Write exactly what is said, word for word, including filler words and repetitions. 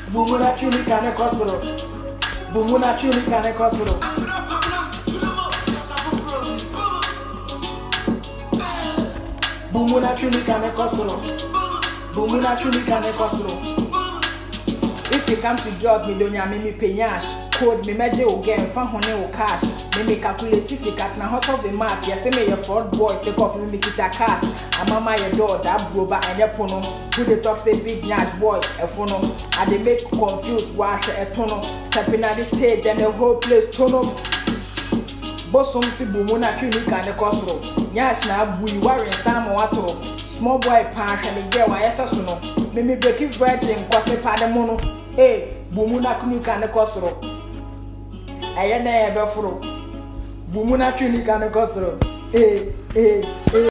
Buumu na chuni kane kosoro. Buumu na chuni kane kosoro. Buumu na chuni kane kosoro. Buumu na chuni kane kosoro. If you come to judge me, don't ya make me pay yash. Code me meje o game, fan honey o cash. Me me calculate this cat na hustle the match. Yes, me your fraud boy, take off me make it a cash. I'm mama your door, that broba and your pono. Who they talk say big yash boy, a phono. And they make confused wash a tono. Stepping at the stage and the whole place tono. Bosom si Buumu na chuni kane kosoro. Yash na bui worry Samo wato. Small boy punch and the girl why yes no. Me me break it virgin cause me pa the mono. Hey, Buumu na chuni kane kosoro. Aye na ebe furo. Buumu na chuni kane kosoro. Eh eh eh